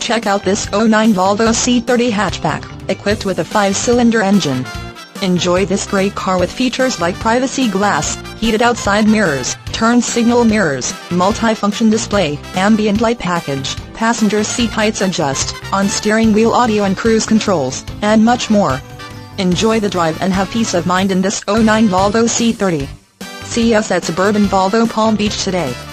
Check out this '09 Volvo C30 hatchback, equipped with a 5-cylinder engine. Enjoy this great car with features like privacy glass, heated outside mirrors, turn signal mirrors, multi-function display, ambient light package, passenger seat heights adjust, on steering wheel audio and cruise controls, and much more. Enjoy the drive and have peace of mind in this '09 Volvo C30. See us at Suburban Volvo Palm Beach today.